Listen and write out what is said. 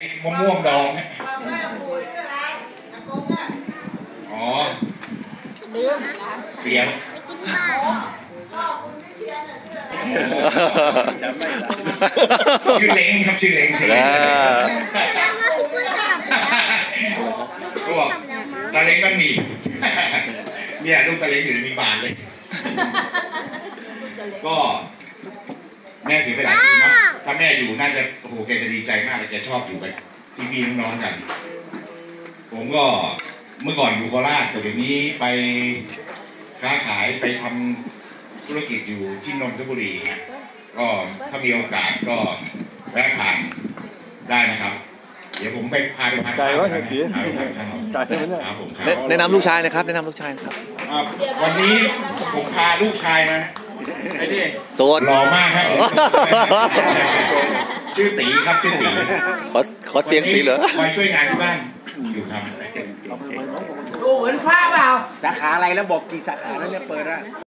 มะม่วงดองฮะอ๋อเปียกชื่อเล้งครับชื่อเล้งก็บอกตาเล้งมันมีเนี่ยลูกตาเล้งอยู่ในมีบานเลยก็แม่เสียไปหลายปีเนาะถ้าแม่อยู่น่าจะโอ้โหแกจะดีใจมากเลยแกชอบอยู่กับพี่น้องๆกันผมก็เมื่อก่อนอยู่โคราชแต่เดี๋ยวนี้ไปค้าขายไปทำธุรกิจอยู่ที่นนทบุรีฮะก็ถ้ามีโอกาสก็แวะผ่านได้นะครับเดี๋ยวผมไปพาไปทานข้าวกันนะพาไปทานข้าวครับผมครับแนะนำลูกชายนะครับแนะนำลูกชายครับวันนี้ผมพาลูกชายมาไอ้นี่โสดหล่อมากครับชื่อตีครับชื่อตีขอเสียงตีเหรอคอยช่วยงานที่บ้านอยู่ครับดูเหมือนฟ้าเปล่าสาขาอะไรแล้วบอกกี่สาขาแล้วเนี่ยเปิดอะ